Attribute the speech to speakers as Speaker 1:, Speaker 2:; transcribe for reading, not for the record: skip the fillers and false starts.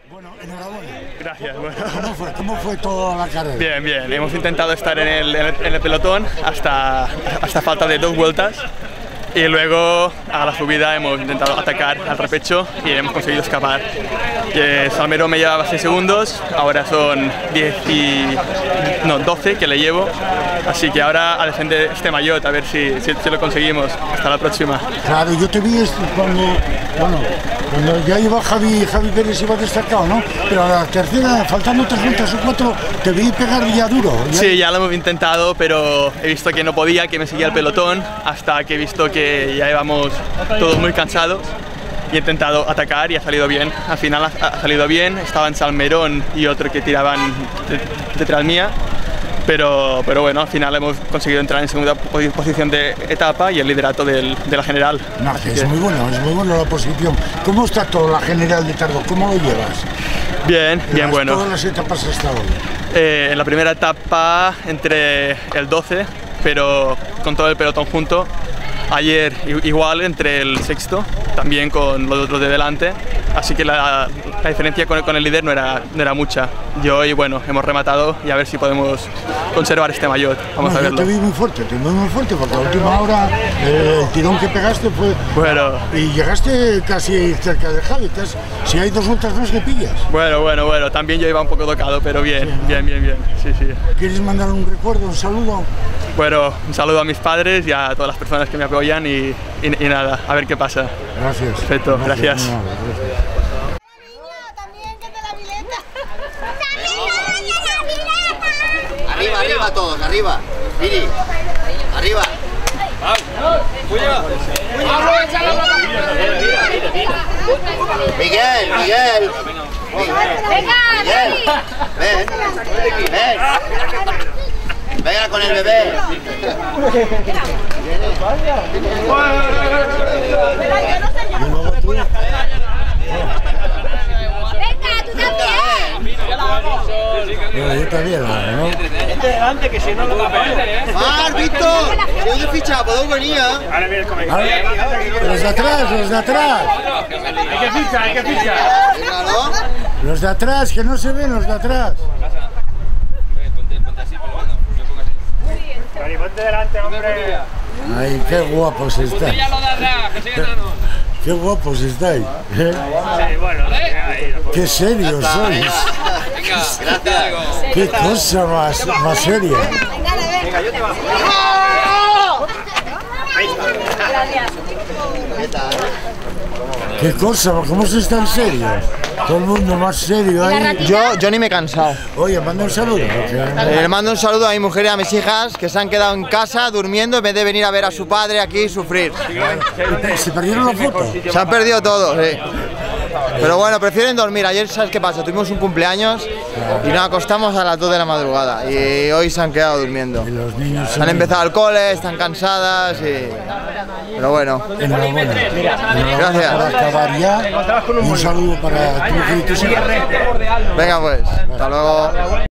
Speaker 1: Bueno, enhorabuena.
Speaker 2: Gracias. Bueno.
Speaker 1: ¿Cómo fue toda la carrera?
Speaker 2: Bien, bien. Hemos intentado estar en el pelotón hasta falta de 2 vueltas. Y luego a la subida hemos intentado atacar al repecho y hemos conseguido escapar. Salmero me llevaba 6 segundos, ahora son 12 que le llevo, así que ahora a defender este maillot, a ver si lo conseguimos. Hasta la próxima.
Speaker 1: Claro, yo te vi cuando ya iba Javi Pérez, iba destacado, ¿no? Pero a la tercera, faltando 3 vueltas o 4, te vi pegar ya duro.
Speaker 2: Sí, ya lo hemos intentado, pero he visto que no podía, que me seguía el pelotón, hasta que he visto que ya íbamos todos muy cansados y he intentado atacar y ha salido bien. Al final ha salido bien, estaban Salmerón y otro que tiraban detrás mía, pero bueno, al final hemos conseguido entrar en segunda posición de etapa y el liderato de la general.
Speaker 1: No, es muy bueno la posición. ¿Cómo está toda la general de Tardó? ¿Cómo lo llevas?
Speaker 2: Bien, bien bueno.
Speaker 1: Todas las etapas hasta hoy.
Speaker 2: En la primera etapa entre el 12, pero con todo el pelotón junto. Ayer igual entre el sexto, también con los otros de delante, así que la diferencia con el líder no era mucha. Yo y bueno, hemos rematado y a ver si podemos conservar este maillot. Vamos a verlo.
Speaker 1: Yo te vi muy fuerte, porque a última hora el tirón que pegaste fue...
Speaker 2: Bueno.
Speaker 1: Y llegaste casi cerca de Javi, si hay 2 vueltas más que pillas.
Speaker 2: Bueno, también yo iba un poco tocado, pero bien, sí, ¿no? bien. Sí.
Speaker 1: ¿Quieres mandar un recuerdo, un saludo?
Speaker 2: Bueno, un saludo a mis padres y a todas las personas que me apoyan y nada, a ver qué pasa.
Speaker 1: Gracias.
Speaker 2: Perfecto, gracias.
Speaker 3: Arriba todos, arriba. Miri, arriba. Miguel. Ven. Venga con el bebé.
Speaker 1: Yo también, ¿no?
Speaker 4: Este delante que si no lo va a perder, ¿eh?
Speaker 3: ¡Mar, Víctor! Si hoy de ficha, podeu venir, ¿eh?
Speaker 4: Ahora viene el comentario.
Speaker 1: Los de atrás.
Speaker 4: Hay que fichar.
Speaker 3: Venga, ¿no?
Speaker 1: Los de atrás, que no se ven los de atrás.
Speaker 4: Ponte así, por lo menos. Yo pongo así. Dani, ponte delante, hombre.
Speaker 1: Ay, qué guapos estáis. Qué guapos estáis.
Speaker 4: Sí, bueno,
Speaker 1: Qué serios sois.
Speaker 3: Gracias.
Speaker 1: Qué cosa más seria.
Speaker 4: Venga, yo te bajo.
Speaker 1: Qué cosa, ¿cómo se están serios? Todo el mundo más serio ahí.
Speaker 5: Yo ni me he cansado.
Speaker 1: Oye, manda un saludo.
Speaker 5: Le mando un saludo a mi mujer y a mis hijas que se han quedado en casa durmiendo en vez de venir a ver a su padre aquí y sufrir.
Speaker 1: ¿Se perdieron la foto?
Speaker 5: Se han perdido todos, sí. Pero bueno, prefieren dormir. Ayer, ¿sabes qué pasa? Tuvimos un cumpleaños y nos acostamos a las 2 de la madrugada y hoy se han quedado durmiendo.
Speaker 1: Y los niños
Speaker 5: Han empezado el cole, están cansadas y... Pero bueno.
Speaker 1: Enhorabuena.
Speaker 5: Gracias.
Speaker 1: Para acabar ya, un saludo para tu mujer y tus hijos.
Speaker 5: Venga pues, hasta luego.